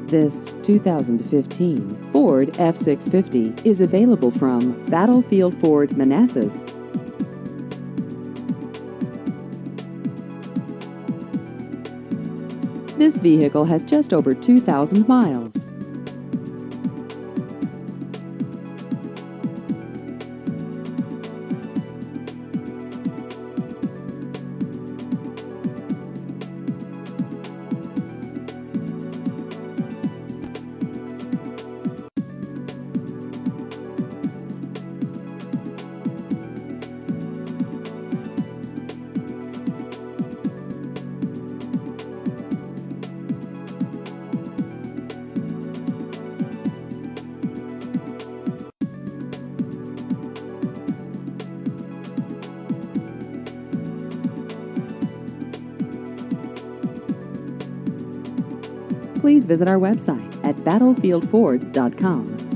This 2015 Ford F-650 is available from Battlefield Ford Manassas. This vehicle has just over 2,000 miles. Please visit our website at battlefieldford.com.